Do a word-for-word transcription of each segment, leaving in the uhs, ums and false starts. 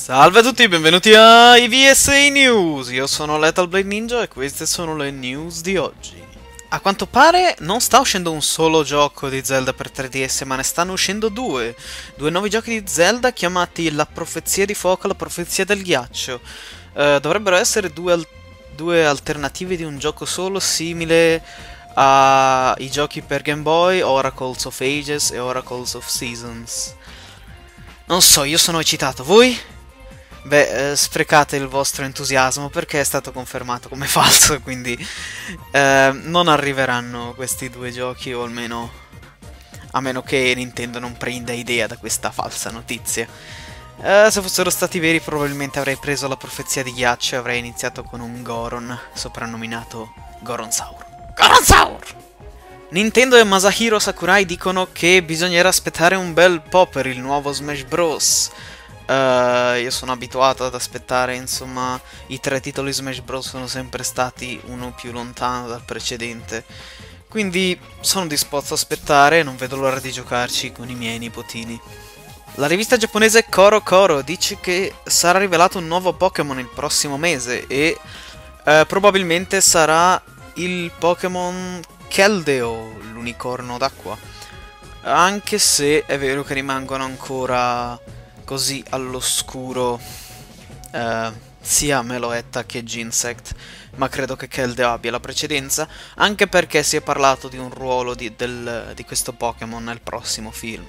Salve a tutti, benvenuti a I V S A News. Io sono Lethal Blade Ninja e queste sono le news di oggi. A quanto pare non sta uscendo un solo gioco di Zelda per tre D S, ma ne stanno uscendo due. Due nuovi giochi di Zelda chiamati La Profezia di Fuoco e La Profezia del Ghiaccio. Uh, dovrebbero essere due, al due alternative di un gioco solo, simile ai giochi per Game Boy, Oracles of Ages e Oracles of Seasons. Non so, io sono eccitato, voi? Beh, eh, sprecate il vostro entusiasmo perché è stato confermato come falso, quindi eh, non arriveranno questi due giochi, o almeno a meno che Nintendo non prenda idea da questa falsa notizia. Eh, se fossero stati veri probabilmente avrei preso La Profezia di Ghiaccio e avrei iniziato con un Goron, soprannominato Goronsaur. Goronsaur! Nintendo e Masahiro Sakurai dicono che bisognerà aspettare un bel po' per il nuovo Smash Bros. Uh, io sono abituato ad aspettare, insomma, i tre titoli Smash Bros. Sono sempre stati uno più lontano dal precedente. Quindi sono disposto ad aspettare e non vedo l'ora di giocarci con i miei nipotini. La rivista giapponese Koro Koro dice che sarà rivelato un nuovo Pokémon il prossimo mese e uh, probabilmente sarà il Pokémon Keldeo, l'unicorno d'acqua. Anche se è vero che rimangono ancora così all'oscuro eh, sia Meloetta che Ginsect, ma credo che Keldeo abbia la precedenza, anche perché si è parlato di un ruolo di, del, di questo Pokémon nel prossimo film.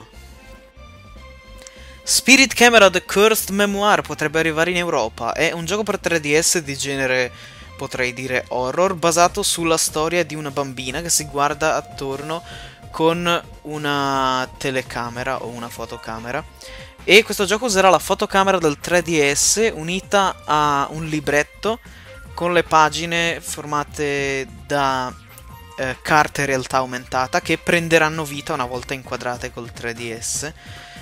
Spirit Camera The Cursed Memoir potrebbe arrivare in Europa. È un gioco per tre D S di genere, potrei dire, horror, basato sulla storia di una bambina che si guarda attorno con una telecamera o una fotocamera. E questo gioco userà la fotocamera del tre D S unita a un libretto con le pagine formate da eh, carte realtà aumentata che prenderanno vita una volta inquadrate col tre D S.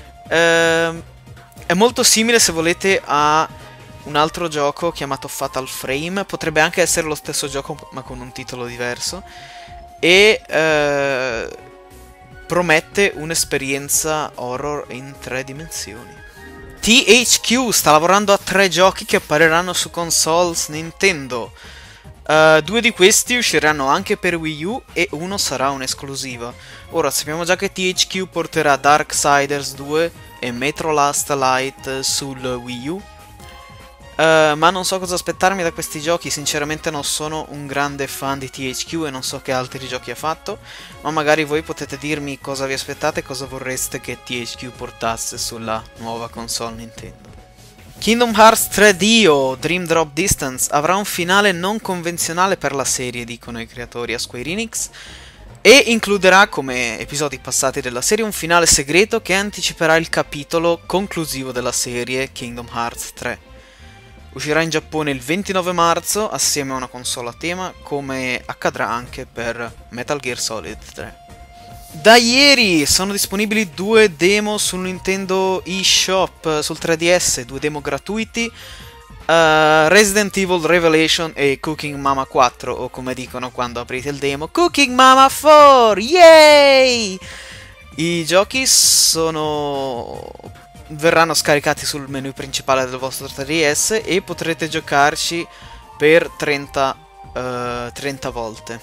Eh, è molto simile, se volete, a un altro gioco chiamato Fatal Frame. Potrebbe anche essere lo stesso gioco ma con un titolo diverso. E eh, promette un'esperienza horror in tre dimensioni. T H Q sta lavorando a tre giochi che appariranno su consoles Nintendo. Uh, due di questi usciranno anche per Wii U e uno sarà un'esclusiva. Ora sappiamo già che T H Q porterà Darksiders due e Metro Last Light sul Wii U. Uh, ma non so cosa aspettarmi da questi giochi, sinceramente non sono un grande fan di T H Q e non so che altri giochi ha fatto, ma magari voi potete dirmi cosa vi aspettate e cosa vorreste che T H Q portasse sulla nuova console Nintendo. Kingdom Hearts tre D o Dream Drop Distance avrà un finale non convenzionale per la serie, dicono i creatori a Square Enix, e includerà, come episodi passati della serie, un finale segreto che anticiperà il capitolo conclusivo della serie Kingdom Hearts tre. Uscirà in Giappone il ventinove marzo assieme a una console a tema, come accadrà anche per Metal Gear Solid tre. Da ieri sono disponibili due demo sul Nintendo eShop sul tre D S, due demo gratuiti, uh, Resident Evil Revelation e Cooking Mama quattro, o come dicono quando aprite il demo, Cooking Mama quattro, yay! I giochi sono... verranno scaricati sul menu principale del vostro tre D S e potrete giocarci per trenta, uh, trenta volte,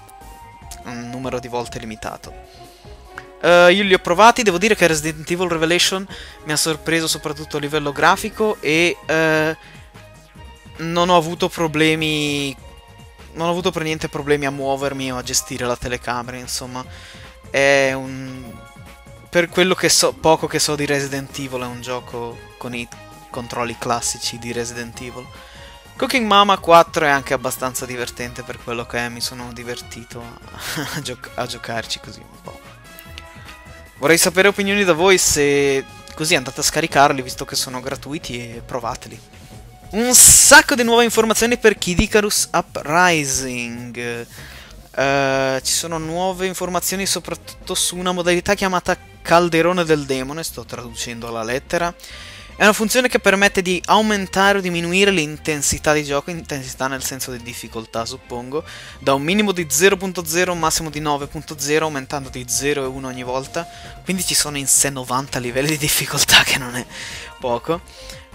un numero di volte limitato. Uh, io li ho provati, devo dire che Resident Evil Revelation mi ha sorpreso soprattutto a livello grafico e uh, non ho avuto problemi, non ho avuto per niente problemi a muovermi o a gestire la telecamera, insomma è un... per quello che so, poco che so di Resident Evil, è un gioco con i controlli classici di Resident Evil. Cooking Mama quattro è anche abbastanza divertente per quello che è, mi sono divertito a, a, gioc a giocarci così un po'. Vorrei sapere opinioni da voi, se così andate a scaricarli visto che sono gratuiti e provateli. Un sacco di nuove informazioni per Kid Icarus Uprising. Uh, ci sono nuove informazioni soprattutto su una modalità chiamata Calderone del Demone, sto traducendo alla lettera. È una funzione che permette di aumentare o diminuire l'intensità di gioco, intensità nel senso di difficoltà suppongo, da un minimo di zero punto zero a un massimo di nove punto zero, aumentando di zero e uno ogni volta, quindi ci sono in sé novanta livelli di difficoltà, che non è poco.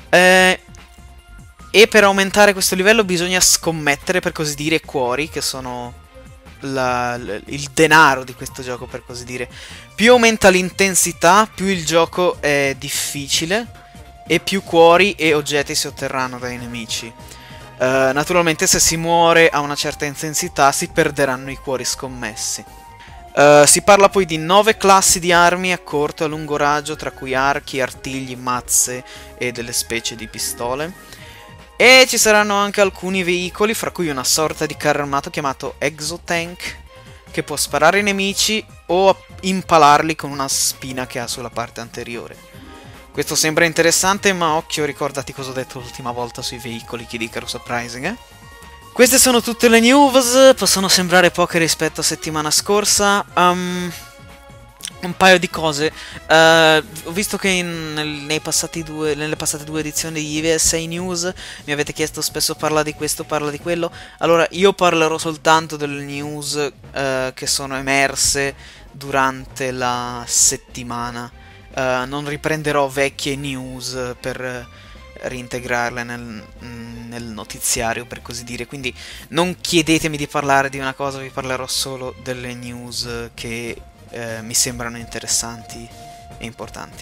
Eh, e per aumentare questo livello bisogna scommettere, per così dire, cuori, che sono la, l- il denaro di questo gioco, per così dire. Più aumenta l'intensità, più il gioco è difficile e più cuori e oggetti si otterranno dai nemici. Uh, naturalmente se si muore a una certa intensità si perderanno i cuori scommessi. Uh, si parla poi di nove classi di armi a corto e a lungo raggio, tra cui archi, artigli, mazze e delle specie di pistole. E ci saranno anche alcuni veicoli, fra cui una sorta di carro armato chiamato Exotank, che può sparare ai nemici o impalarli con una spina che ha sulla parte anteriore. Questo sembra interessante, ma occhio, ricordati cosa ho detto l'ultima volta sui veicoli Kid Icarus Uprising, eh? Queste sono tutte le news, possono sembrare poche rispetto a settimana scorsa. Um, un paio di cose. Uh, ho visto che in, nel, nei passati due, nelle passate due edizioni di I V S I News mi avete chiesto spesso parla di questo, parla di quello. Allora, io parlerò soltanto delle news uh, che sono emerse durante la settimana. Uh, non riprenderò vecchie news per reintegrarle nel, nel notiziario, per così dire, quindi non chiedetemi di parlare di una cosa, vi parlerò solo delle news che uh, mi sembrano interessanti e importanti.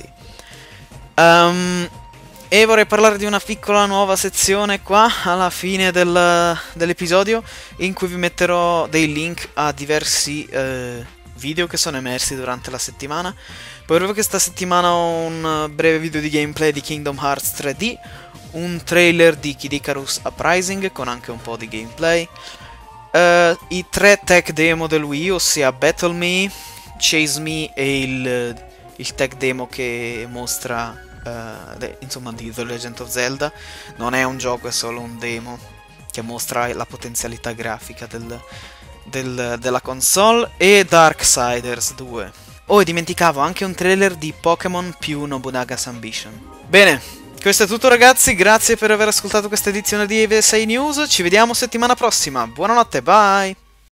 Um, e vorrei parlare di una piccola nuova sezione qua alla fine del, dell'episodio, in cui vi metterò dei link a diversi uh, video che sono emersi durante la settimana. Poi proprio questa settimana ho un breve video di gameplay di Kingdom Hearts tre D, un trailer di Kid Icarus Uprising con anche un po' di gameplay, uh, i tre tech demo del Wii, ossia Battle Me, Chase Me e il, il tech demo che mostra, uh, de, insomma, di The Legend of Zelda. Non è un gioco, è solo un demo che mostra la potenzialità grafica del, del, della console, e Darksiders due. Oh, e dimenticavo anche un trailer di Pokémon più Nobunaga's Ambition. Bene, questo è tutto ragazzi, grazie per aver ascoltato questa edizione di I V S I News, ci vediamo settimana prossima, buonanotte, bye!